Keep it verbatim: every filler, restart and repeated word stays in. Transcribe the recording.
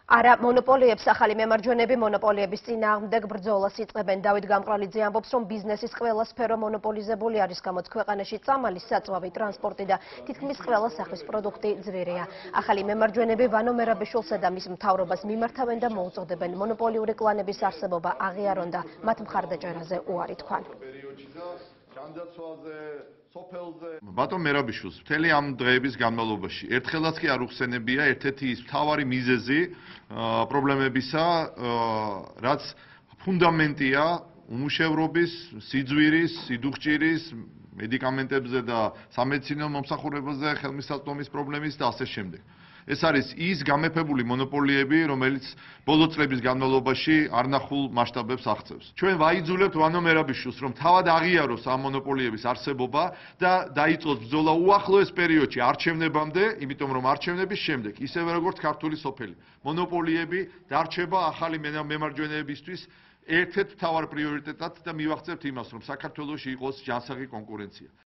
არა მონოპოლიებს ახალი მემარჯვენეები მონოპოლიების წინააღმდეგ ბრძოლას იწყებენ. დავით გამყრელიძე ამბობს, რომ ბიზნესის ყველა სფერო მონოპოლიზებული არის, გამოც ქვეყანაში წამალი, საწვავი, ტრანსპორტი და თითქმის ყველა სახის პროდუქტი ძვირია. ახალი მემარჯვენეები ვანო მერაბიშვილსა და მის მთავრობას მიმართავენ და მოუწოდებენ მონოპოლიური კლანების არსებობა აღიარონ და მათ მხარდაჭერაზე უარი თქვან. ბატონ მერაბიშვილს მთელი ამ დღეების განმავლობაში ერთხელაც კი არ უხსენებია ერთ-ერთი ის მთავარი მიზეზი პრობლემებისა, რაც ფუნდამენტია უმუშევრობის, სიძვირის, სიდუხჭირის, მედიკამენტებზე და სამედიცინო მომსახურებაზე ხელმისაწვდომის პრობლემის და ასე შემდეგ. ეს არის ის გამეფებული მონოპოლიები, რომელიც ბოლო წლების განმავლობაში არნახულ მასშტაბებს აღწევს. ჩვენ ვაიძულებთ ვანო მერაბიშვილს, რომ თავად აღიაროს ამ მონოპოლიების არსებობა და დაიწყოს ბრძოლა უახლოეს პერიოდში არჩევნებამდე, იმიტომ რომ არჩევნების შემდეგ, ისევე როგორც ქართული სოფელი, მონოპოლიები დარჩება ახალი მემარჯვენეებისთვის ერთ-ერთ მთავარ პრიორიტეტად და მივახცევთ იმას, რომ საქართველოში იყოს ჯანსაღი კონკურენცია.